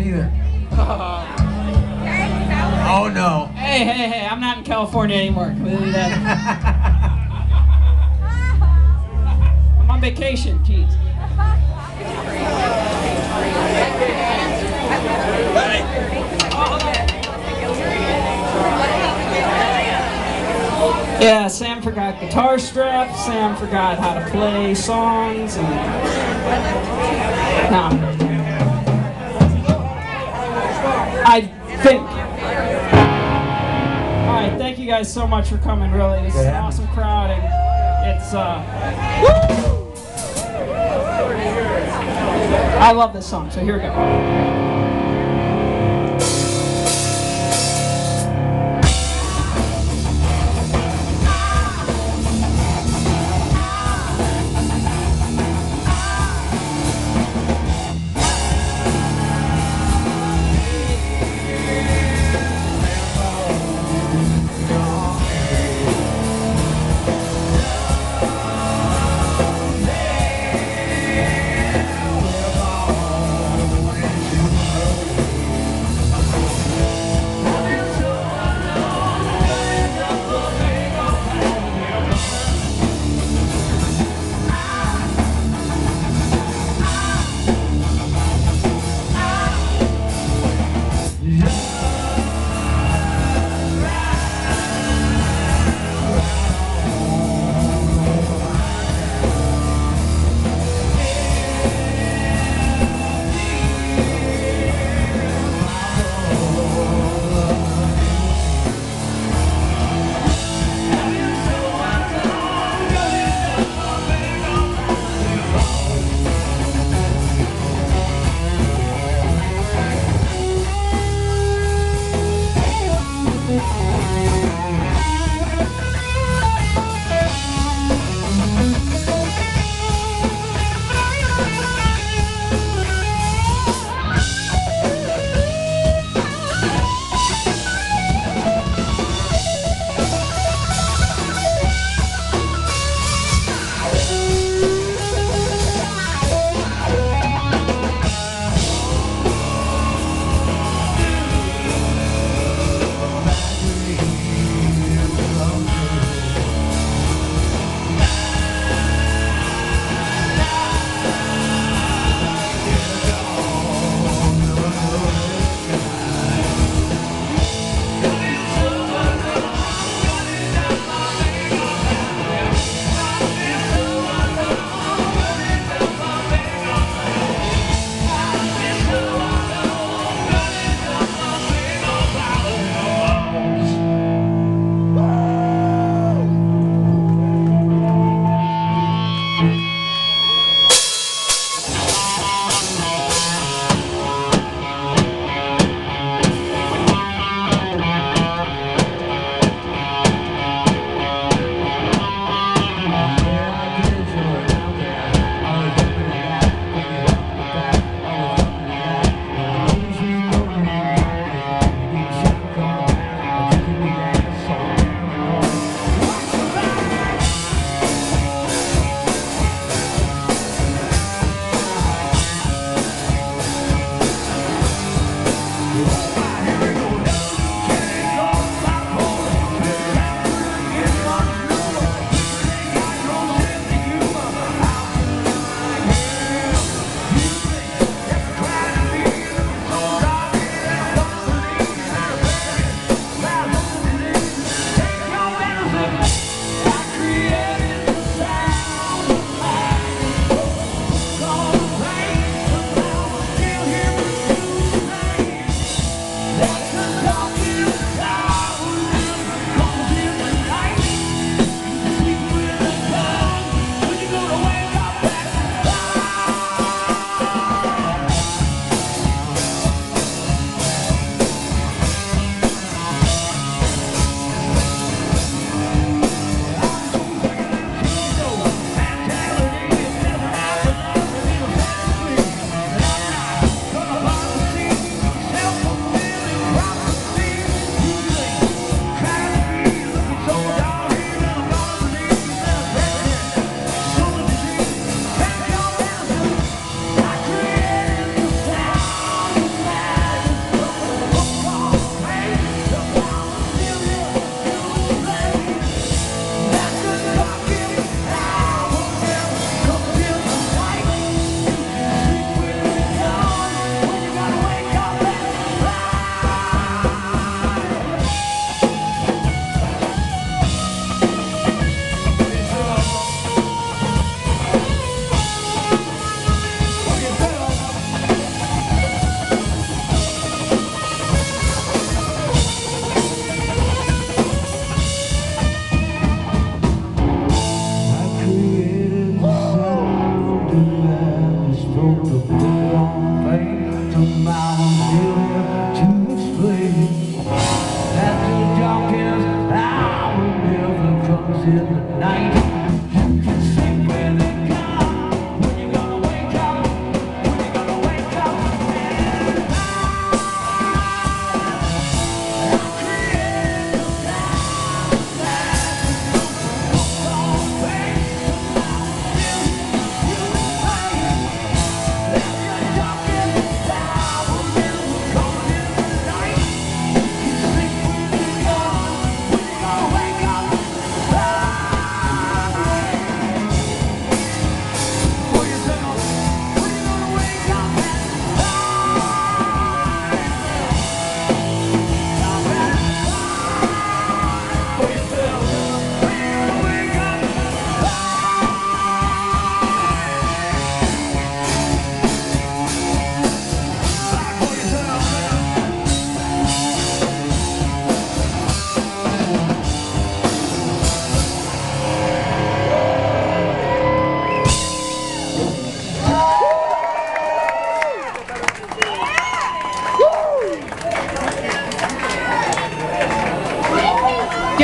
either. Oh no. Hey, I'm not in California anymore. Can we leave that? I'm on vacation, jeez. Yeah, Sam forgot guitar straps, Sam forgot how to play songs, and... Nah. I think... Alright, thank you guys so much for coming, really. This is an awesome crowd, and it's, woo! I love this song, so here we go.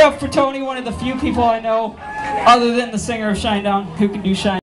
it up for Tony, one of the few people I know, other than the singer of Shinedown, who can do Shine.